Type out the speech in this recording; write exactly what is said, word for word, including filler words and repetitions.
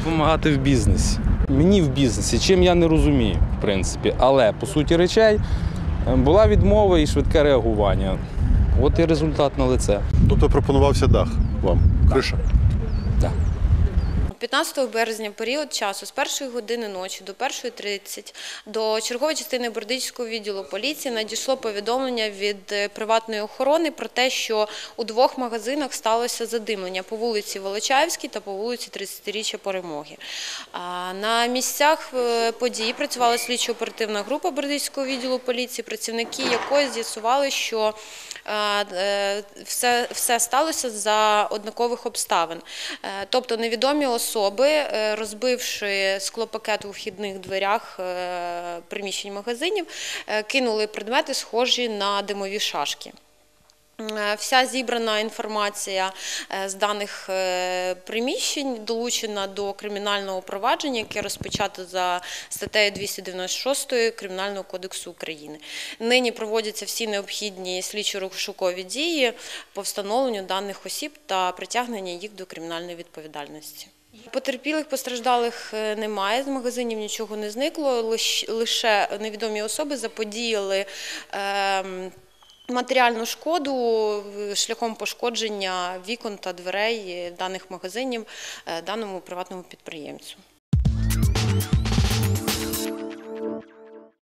допомагати в бізнесі. Мені в бізнесі, чим я не розумію, в принципі. Але, по суті речей, була відмова і швидке реагування. От і результат на лице. Тобто пропонувався дах вам, криша? Так. п'ятнадцятого березня період часу з першої години ночі до першої тридцять до чергової частини Бердичівського відділу поліції надійшло повідомлення від приватної охорони про те, що у двох магазинах сталося задимлення по вулиці Волочаївській та по вулиці тридцятиріччя Перемоги. На місцях подій працювала слідчо-оперативна група Бердичівського відділу поліції, працівники якої з'ясували, що все, все сталося за однакових обставин. Тобто невідомі особи, розбивши склопакет у вхідних дверях приміщень магазинів, кинули предмети, схожі на димові шашки. Вся зібрана інформація з даних приміщень долучена до кримінального провадження, яке розпочато за статтею двісті дев'яносто шість Кримінального кодексу України. Нині проводяться всі необхідні слідчо-розшукові дії по встановленню даних осіб та притягнення їх до кримінальної відповідальності. Потерпілих, постраждалих немає, з магазинів нічого не зникло, лише невідомі особи заподіяли матеріальну шкоду шляхом пошкодження вікон та дверей даних магазинів даному приватному підприємцю.